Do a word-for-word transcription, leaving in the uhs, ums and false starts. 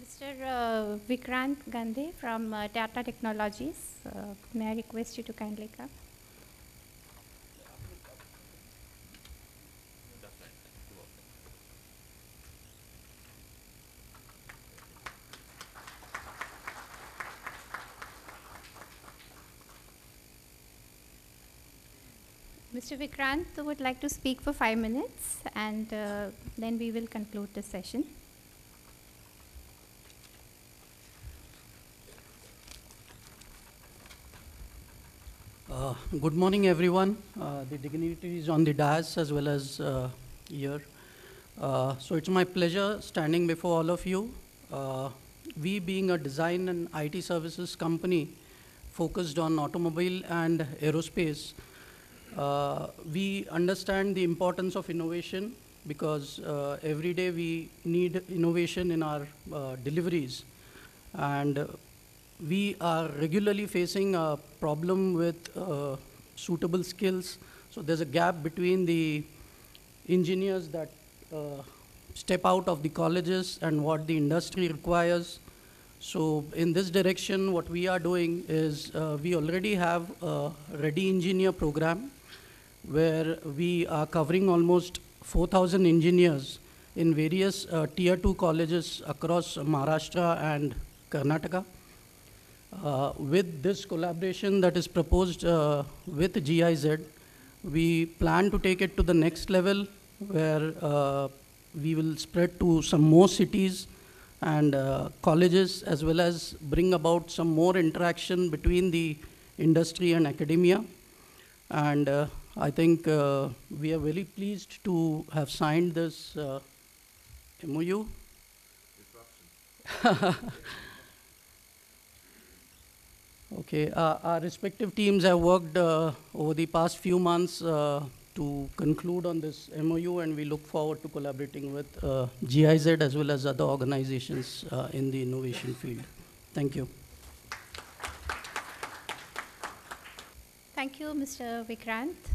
Mister Uh, Vikrant Gandhe from uh, Tata Technologies. Uh, may I request you to kindly come? Mister Vikrant would like to speak for five minutes and uh, then we will conclude the session. Uh, good morning, everyone. Uh, the dignitaries on the dais as well as uh, here. Uh, so it's my pleasure standing before all of you. Uh, we being a design and I T services company focused on automobile and aerospace, uh, we understand the importance of innovation because uh, every day we need innovation in our uh, deliveries. And uh, we are regularly facing a problem with uh, suitable skills. So there's a gap between the engineers that uh, step out of the colleges and what the industry requires. So in this direction, what we are doing is uh, we already have a Ready Engineer program where we are covering almost four thousand engineers in various uh, tier two colleges across Maharashtra and Karnataka. Uh, with this collaboration that is proposed uh, with G I Z, we plan to take it to the next level where uh, we will spread to some more cities and uh, colleges, as well as bring about some more interaction between the industry and academia. And uh, I think uh, we are very pleased to have signed this uh, M O U. Okay, uh, our respective teams have worked uh, over the past few months uh, to conclude on this M O U, and we look forward to collaborating with uh, G I Z as well as other organizations uh, in the innovation field. Thank you. Thank you, Mister Vikrant.